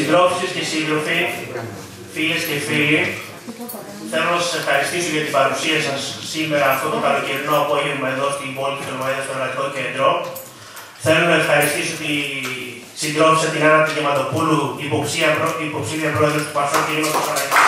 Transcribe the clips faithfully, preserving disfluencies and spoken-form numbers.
Συντρόφισσες και σύντροφοι, φίλες και φίλοι, θέλω να σας ευχαριστήσω για την παρουσία σας σήμερα, αυτό το καλοκαιρινό απόγευμα εδώ στην πόλη του Θερμοαίδα, στο Εργατικό Κέντρο. Θέλω να ευχαριστήσω τη συντρόφισσα την Άννα Γεματοπούλου, υποψήφια πρόεδρος του Πασόκ Κινήματος Αλλαγής.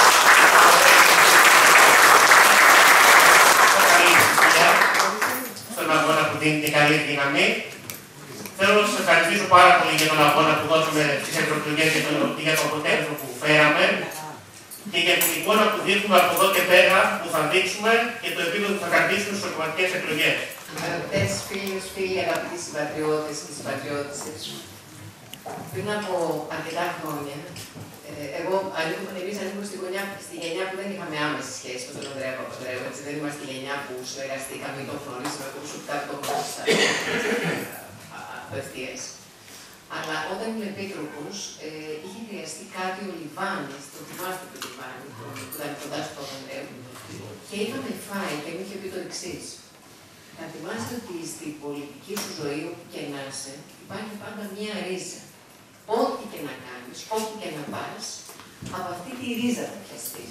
Στον αγώνα που δίνει την καλή δύναμη. Θέλω να σας ευχαριστήσω πάρα πολύ για τον αγώνα που δώσαμε στις ευρωεκλογές και για το αποτέλεσμα που φέραμε και για την εικόνα που δείχνουμε από εδώ και πέρα που θα δείξουμε και το επίπεδο που θα κρατήσουμε στις ευρωπαϊκές εκλογές. Αγαπητές φίλες, φίλοι, αγαπητοί συμπατριώτες και συμπατριώτησες, πριν από αρκετά χρόνια, εγώ ανήκουμε, εμείς ανήκουμε στη, γωνιά, στη γενιά που δεν είχαμε άμεση σχέση με τον Ανδρέα Παπανδρέου, έτσι δεν είμαστε η γενιά που συνεργαστήκαμε ή τον γνωρίσαμε προσωπικά από τον Κώστα απευθείας. Αλλά όταν ήμουν επίτροπος, ε, είχε χρειαστεί κάτι ο Λιβάνης, το θυμάστε τον Λιβάνη, που ήταν κοντά στον Παπανδρέου, και είχαμε φάει και μου είχε πει το εξής. Να θυμάστε ότι στην πολιτική σου ζωή, όπου και να είσαι, υπάρχει πάντα μία ρίζα. Ό,τι και να κάνεις, όπου και να πας, από αυτή τη ρίζα θα πιαστείς.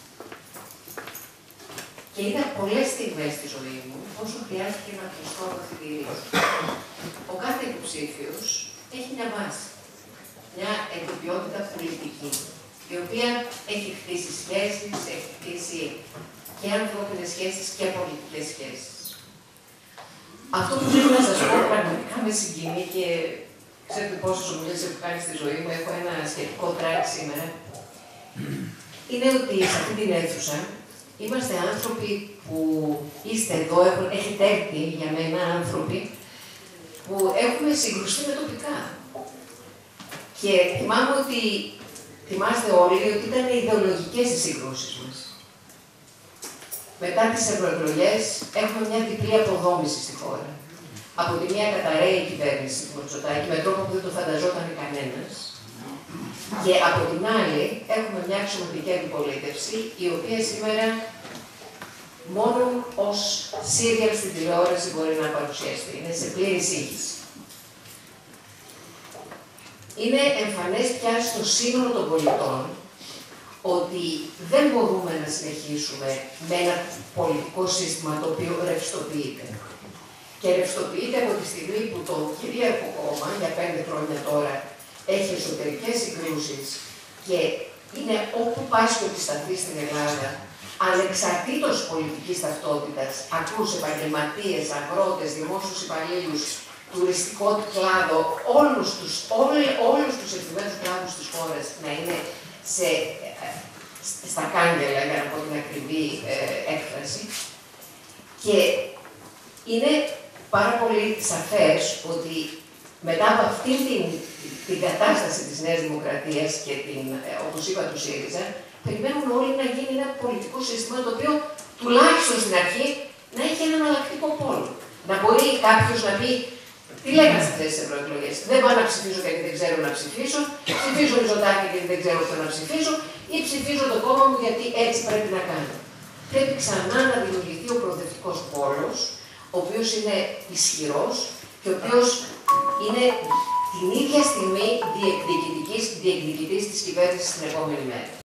Και είδα πολλές στιγμές στη ζωή μου, όσο χρειάστηκε να πιαστώ από αυτή τη ρίζα. Ο κάθε υποψήφιος έχει μια βάση, μια εντοπιότητα πολιτική, η οποία έχει χτίσει σχέσεις, έχει χτίσει και ανθρώπινες σχέσεις και πολιτικές σχέσεις. Αυτό που θέλω να σας πω πραγματικά με συγκινεί και ξέρετε πόσες ομιλίες έχω κάνει στη ζωή μου, έχω ένα σχετικό τράκ σήμερα, είναι ότι σε αυτή την αίθουσα είμαστε άνθρωποι που είστε εδώ, έχετε έρθει για μένα άνθρωποι που έχουμε συγκρουστεί με τοπικά. Και θυμάμαι ότι, θυμάστε όλοι, ότι ήταν ιδεολογικές οι συγκρούσεις μας. Μετά τις ευρωεκλογές έχουμε μια διπλή αποδόμηση στη χώρα. Από τη μία καταραίει η κυβέρνηση του Μητσοτάκη με τρόπο που δεν το φανταζόταν κανένας. Και από την άλλη έχουμε μια αξιωματική αντιπολίτευση, η οποία σήμερα μόνο ως σύριαλ στην τηλεόραση μπορεί να παρουσιαστεί. Είναι σε πλήρη σύγχυση. Είναι εμφανές πια στο σύνολο των πολιτών ότι δεν μπορούμε να συνεχίσουμε με ένα πολιτικό σύστημα το οποίο ρευστοποιείται. Και ρευστοποιείται από τη στιγμή που το κυρίαρχο κόμμα, για πέντε χρόνια τώρα, έχει εσωτερικές συγκρούσεις και είναι όπου πάσχει ότι σταθεί στην Ελλάδα, ανεξαρτήτως πολιτικής ταυτότητας, ακούς επαγγελματίες, αγρότες, δημόσιους υπαλλήλους, τουριστικό κλάδο, όλους τους, όλ, όλους τους επιμέρους κλάδους της χώρας να είναι σε, στα κάγκελα, για να πω την ακριβή ε, έκφραση. Και είναι πάρα πολύ σαφές ότι μετά από αυτή την, την κατάσταση της Νέας Δημοκρατίας και την, όπως είπα, του ΣΥΡΙΖΑ, περιμένουν όλοι να γίνει ένα πολιτικό σύστημα το οποίο τουλάχιστον στην αρχή να έχει έναν αλλακτικό πόλο. Να μπορεί κάποιος να πει τι λέγανε σε αυτές τις ευρωεκλογές. Δεν πάω να ψηφίσω γιατί δεν ξέρω να ψηφίσω, ψηφίζω Μητσοτάκη γιατί δεν ξέρω τι να ψηφίσω, ή ψηφίζω το κόμμα μου γιατί έτσι πρέπει να κάνω. Πρέπει ξανά να δημιουργηθεί ο προοδευτικός πόλος, ο οποίος είναι ισχυρός και ο οποίος είναι την ίδια στιγμή διεκδικητής της κυβέρνησης την επόμενη μέρα.